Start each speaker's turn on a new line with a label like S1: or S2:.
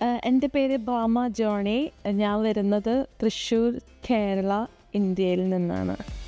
S1: എൻ്റെ പേര് ഭാമ ജോണി. ഞാൻ വരുന്നത് തൃശ്ശൂർ, കേരള, ഇന്ത്യയിൽ നിന്നാണ്.